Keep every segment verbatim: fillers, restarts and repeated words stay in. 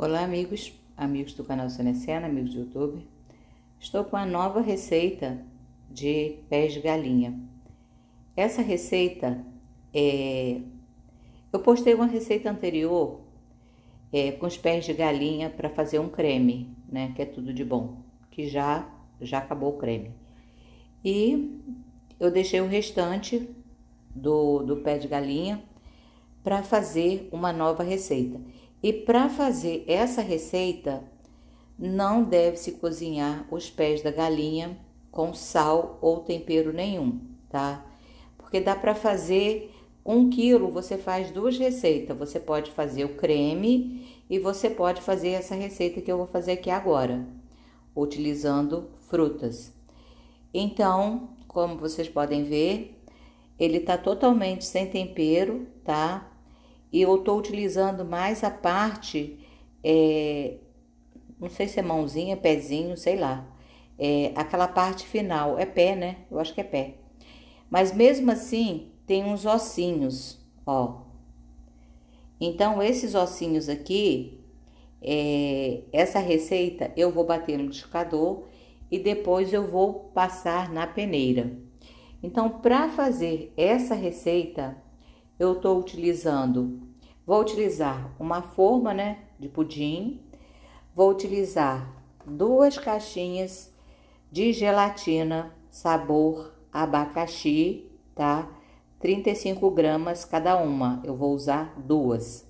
Olá, amigos, amigos do canal Senecena, amigos do YouTube. Estou com a nova receita de pés de galinha. Essa receita, é... eu postei uma receita anterior é, com os pés de galinha para fazer um creme, né? Que é tudo de bom, que já, já acabou o creme. E eu deixei o restante do, do pé de galinha para fazer uma nova receita. E para fazer essa receita, não deve-se cozinhar os pés da galinha com sal ou tempero nenhum, tá? Porque dá para fazer um quilo, você faz duas receitas. Você pode fazer o creme e você pode fazer essa receita que eu vou fazer aqui agora, utilizando frutas. Então, como vocês podem ver, ele tá totalmente sem tempero, tá? E eu tô utilizando mais a parte, é, não sei se é mãozinha, pezinho, sei lá. É, aquela parte final, é pé, né? Eu acho que é pé. Mas mesmo assim, tem uns ossinhos, ó. Então, esses ossinhos aqui, é, essa receita eu vou bater no liquidificador e depois eu vou passar na peneira. Então, para fazer essa receita, eu tô utilizando, vou utilizar uma forma, né, de pudim, vou utilizar duas caixinhas de gelatina sabor abacaxi, tá? trinta e cinco gramas cada uma, eu vou usar duas.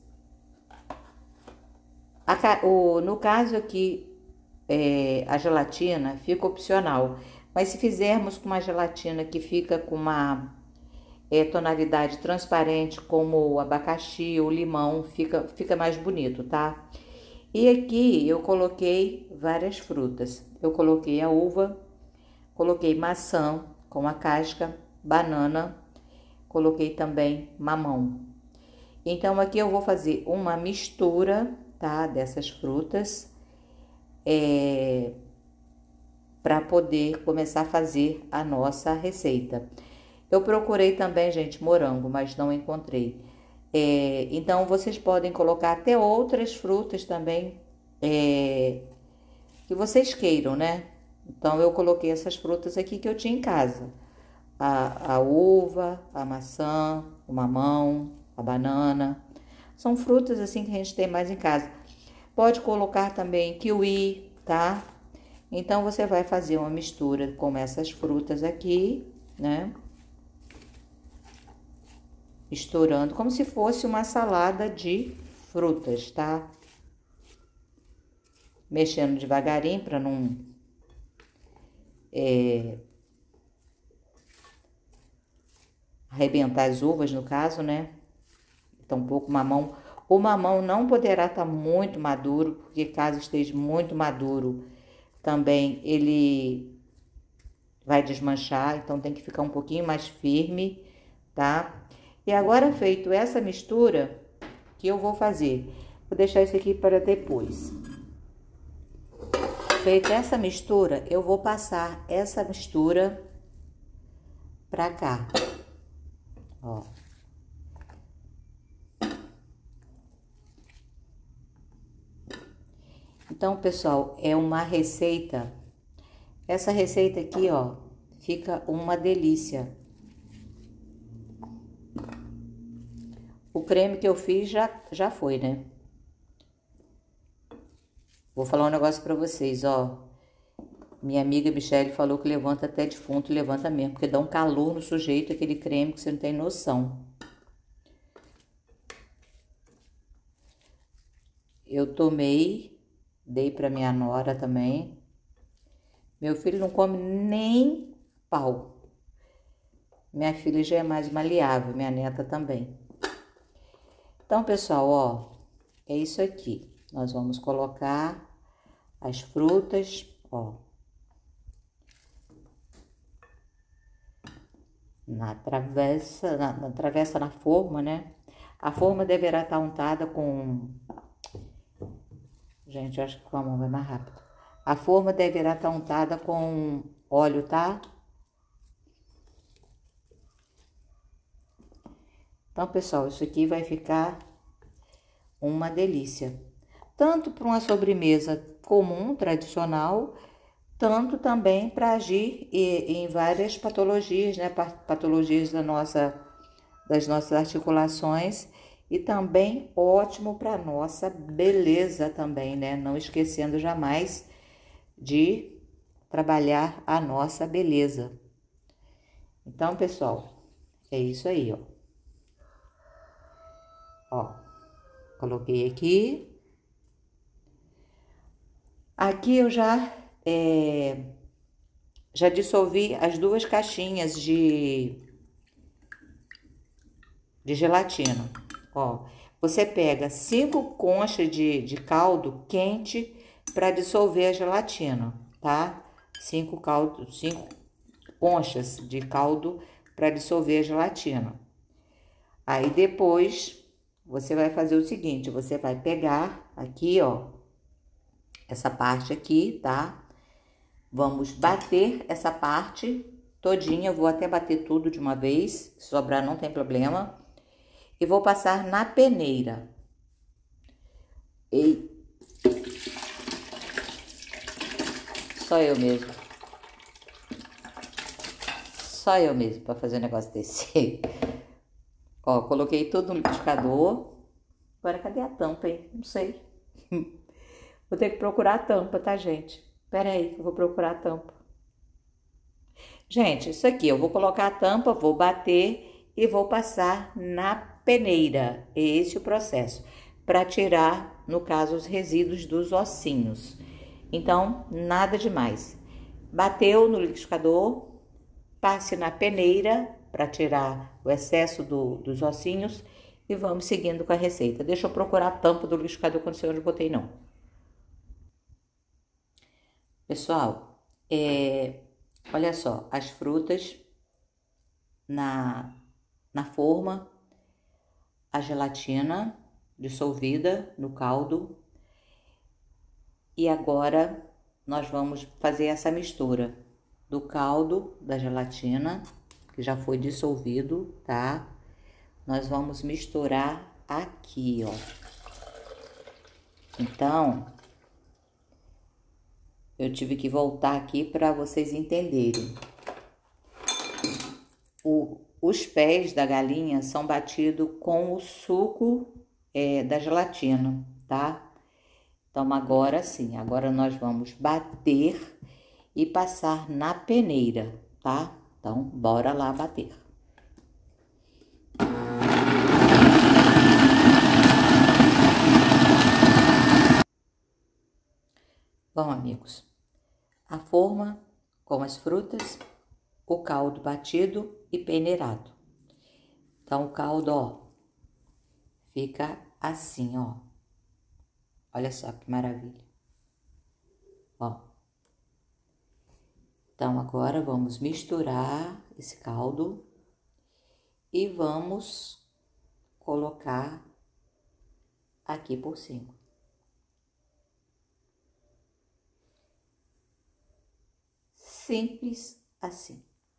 A, o, no caso aqui, é, a gelatina fica opcional, mas se fizermos com uma gelatina que fica com uma É, tonalidade transparente, como o abacaxi ou limão, fica, fica mais bonito, tá? E aqui eu coloquei várias frutas. Eu coloquei a uva, coloquei maçã com a casca, banana, coloquei também mamão. Então, aqui eu vou fazer uma mistura, tá? Dessas frutas, é, para poder começar a fazer a nossa receita. Eu procurei também, gente, morango, mas não encontrei. É, então, vocês podem colocar até outras frutas também, é, que vocês queiram, né? Então, eu coloquei essas frutas aqui que eu tinha em casa. A, a uva, a maçã, o mamão, a banana. São frutas, assim, que a gente tem mais em casa. Pode colocar também kiwi, tá? Então, você vai fazer uma mistura com essas frutas aqui, né? Misturando como se fosse uma salada de frutas, tá? Mexendo devagarinho para não é, arrebentar as uvas, no caso, né? Então, um pouco mamão. O mamão não poderá estar muito maduro, porque caso esteja muito maduro, também ele vai desmanchar, então tem que ficar um pouquinho mais firme, tá? E agora, feito essa mistura, que eu vou fazer? Vou deixar isso aqui para depois. Feita essa mistura, eu vou passar essa mistura pra cá, ó. Então, pessoal, é uma receita. Essa receita aqui, ó, fica uma delícia. O creme que eu fiz já, já foi, né? Vou falar um negócio pra vocês, ó. Minha amiga Michele falou que levanta até defunto, levanta mesmo, porque dá um calor no sujeito aquele creme que você não tem noção. Eu tomei, dei pra minha nora também. Meu filho não come nem pau. Minha filha já é mais maleável, minha neta também. Então, pessoal, ó, é isso aqui. Nós vamos colocar as frutas, ó, na travessa, na, na travessa, na forma, né? A forma deverá estar untada com... Gente, eu acho que com a mão vai mais rápido. A forma deverá estar untada com óleo, tá? Então, pessoal, isso aqui vai ficar uma delícia. tanto para uma sobremesa comum, tradicional, tanto também para agir em várias patologias, né? Patologias da nossa, das nossas articulações, e também ótimo para nossa beleza também, né? Não esquecendo jamais de trabalhar a nossa beleza. Então, pessoal, é isso aí, ó. Ó, coloquei aqui. Aqui eu já, é, já dissolvi as duas caixinhas de, de gelatina. Ó, você pega cinco conchas de, de caldo quente para dissolver a gelatina, tá? Cinco, caldo, cinco conchas de caldo para dissolver a gelatina. Aí depois você vai fazer o seguinte, você vai pegar aqui, ó, essa parte aqui, tá? Vamos bater essa parte todinha, vou até bater tudo de uma vez, se sobrar não tem problema. E vou passar na peneira. E... Só eu mesmo. Só eu mesmo para fazer um negócio desse. Ó, coloquei tudo no liquidificador. Agora, cadê a tampa, hein? Não sei. Vou ter que procurar a tampa, tá, gente? Pera aí, que eu vou procurar a tampa. Gente, isso aqui, eu vou colocar a tampa, vou bater e vou passar na peneira. Esse é o processo. Para tirar, no caso, os resíduos dos ossinhos. Então, nada demais. Bateu no liquidificador, passe na peneira para tirar o excesso do, dos ossinhos e vamos seguindo com a receita. Deixa eu procurar a tampa do liquidificador, que eu não sei onde eu botei, não. Pessoal, é, olha só, as frutas na, na forma, a gelatina dissolvida no caldo. E agora nós vamos fazer essa mistura do caldo, da gelatina, que já foi dissolvido, tá? Nós vamos misturar aqui, ó. Então, eu tive que voltar aqui para vocês entenderem. O, os pés da galinha são batidos com o suco é, da gelatina, tá? Então, agora sim, agora nós vamos bater e passar na peneira, tá? Então, bora lá bater. Bom, amigos, a forma com as frutas, o caldo batido e peneirado. Então, o caldo, ó, fica assim, ó. Olha só que maravilha. Ó. Então, agora vamos misturar esse caldo e vamos colocar aqui por cima. Simples assim.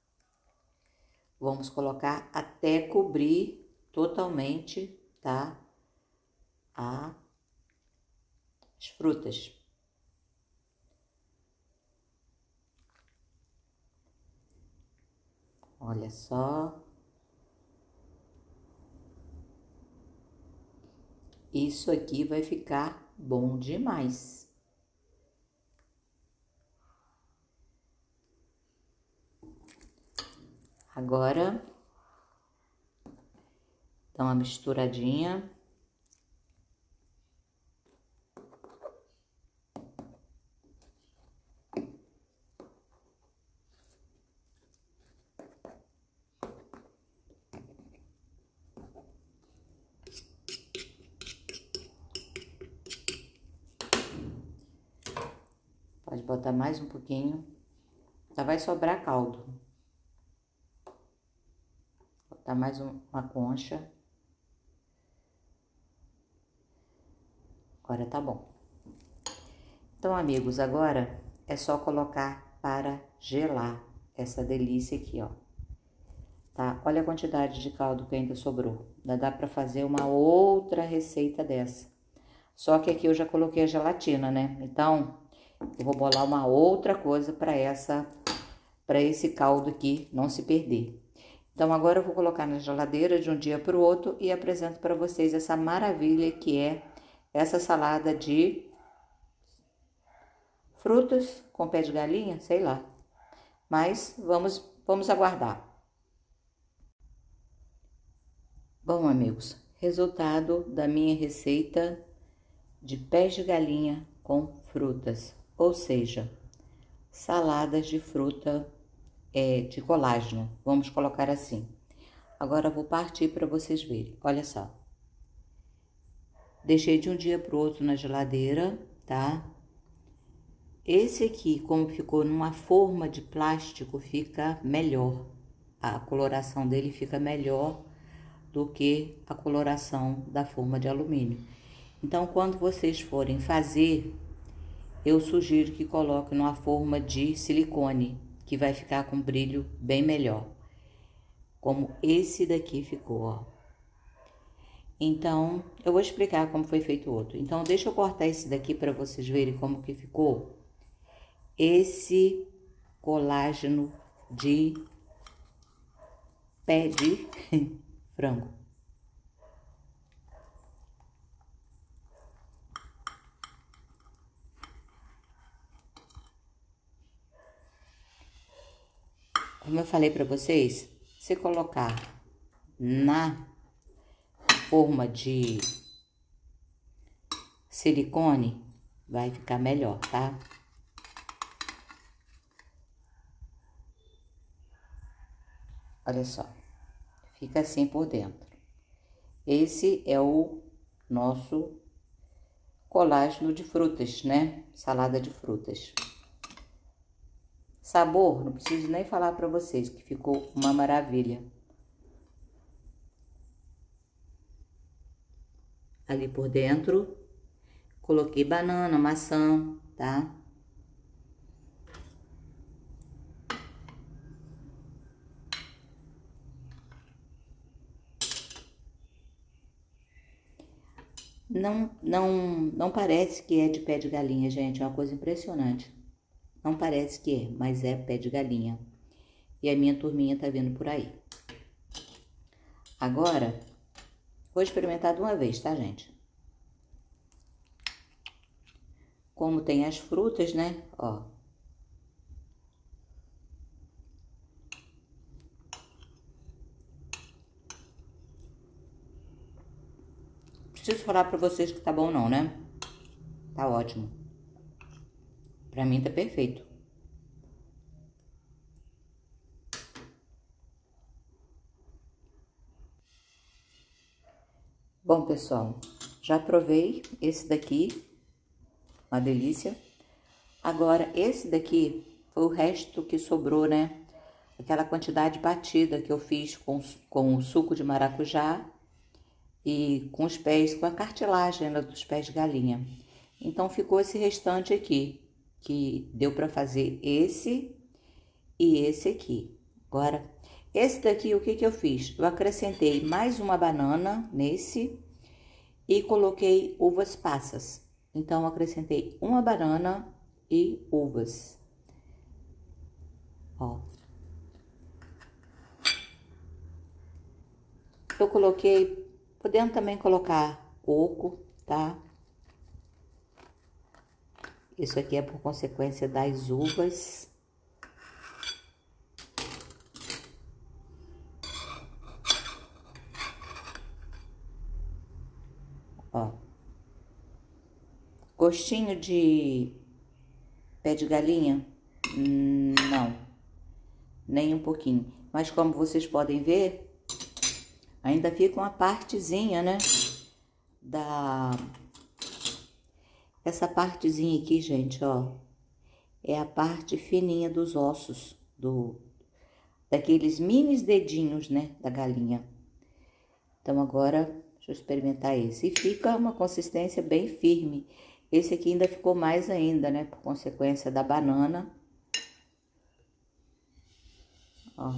Vamos colocar até cobrir totalmente, tá? A, as frutas. Olha só. Isso aqui vai ficar bom demais. Agora, dá uma misturadinha. Pode botar mais um pouquinho. Já vai sobrar caldo. Botar mais um, uma concha. Agora tá bom. Então, amigos, agora é só colocar para gelar essa delícia aqui, ó. Tá? Olha a quantidade de caldo que ainda sobrou. Ainda dá para fazer uma outra receita dessa. Só que aqui eu já coloquei a gelatina, né? Então, eu vou bolar uma outra coisa para essa, para esse caldo aqui não se perder. Então, agora eu vou colocar na geladeira de um dia para o outro e apresento para vocês essa maravilha que é essa salada de frutas com pé de galinha, sei lá. Mas vamos, vamos aguardar. Bom, amigos, resultado da minha receita de pés de galinha com frutas, ou seja, saladas de fruta é, de colágeno, vamos colocar assim. Agora eu vou partir para vocês verem, olha só. Deixei de um dia para o outro na geladeira, tá? Esse aqui, como ficou numa forma de plástico, fica melhor. A coloração dele fica melhor do que a coloração da forma de alumínio. Então, quando vocês forem fazer, eu sugiro que coloque numa forma de silicone, que vai ficar com brilho bem melhor. Como esse daqui ficou, ó. Então, eu vou explicar como foi feito o outro. Então, deixa eu cortar esse daqui para vocês verem como que ficou. Esse colágeno de pé de frango. Como eu falei para vocês, se colocar na forma de silicone, vai ficar melhor, tá? Olha só, fica assim por dentro. Esse é o nosso colágeno de frutas, né? Salada de frutas. Sabor, não preciso nem falar para vocês que ficou uma maravilha. Ali por dentro, coloquei banana, maçã, tá? Não, não, não parece que é de pé de galinha, gente, é uma coisa impressionante. Não parece que é, mas é pé de galinha. E a minha turminha tá vindo por aí. Agora, vou experimentar de uma vez, tá, gente? Como tem as frutas, né? Ó. Preciso falar pra vocês que tá bom não, né? Tá ótimo. Pra mim tá perfeito. Bom, pessoal, já provei esse daqui, uma delícia. Agora, esse daqui foi o resto que sobrou, né? Aquela quantidade batida que eu fiz com, com o suco de maracujá e com os pés, com a cartilagem, né, dos pés de galinha. Então, ficou esse restante aqui, que deu para fazer esse e esse aqui. Agora, esse daqui, o que que eu fiz? Eu acrescentei mais uma banana nesse e coloquei uvas passas. Então, eu acrescentei uma banana e uvas. Ó. Eu coloquei, podendo também colocar coco, tá? Isso aqui é por consequência das uvas. Ó. Gostinho de pé de galinha? Não, nem um pouquinho. Mas como vocês podem ver, ainda fica uma partezinha, né? Da... Essa partezinha aqui, gente, ó. É a parte fininha dos ossos, do... daqueles mini dedinhos, né? Da galinha. Então, agora, deixa eu experimentar esse. E fica uma consistência bem firme. Esse aqui ainda ficou mais ainda, né? Por consequência da banana. Ó.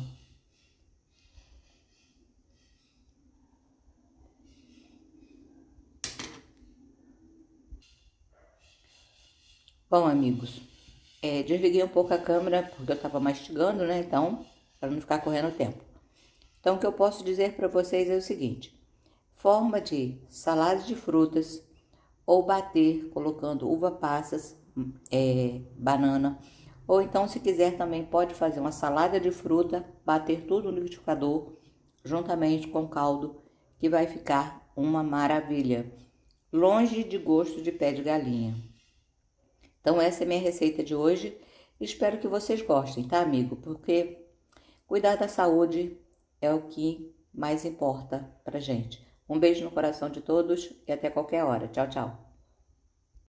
Bom, amigos, é, desliguei um pouco a câmera porque eu estava mastigando, né? Então, para não ficar correndo tempo. Então, o que eu posso dizer para vocês é o seguinte: forma de salada de frutas ou bater colocando uva passas, é, banana, ou então, se quiser, também pode fazer uma salada de fruta, bater tudo no liquidificador juntamente com caldo, que vai ficar uma maravilha, longe de gosto de pé de galinha. Então, essa é a minha receita de hoje. Espero que vocês gostem, tá, amigo? Porque cuidar da saúde é o que mais importa pra gente. Um beijo no coração de todos e até qualquer hora. Tchau, tchau.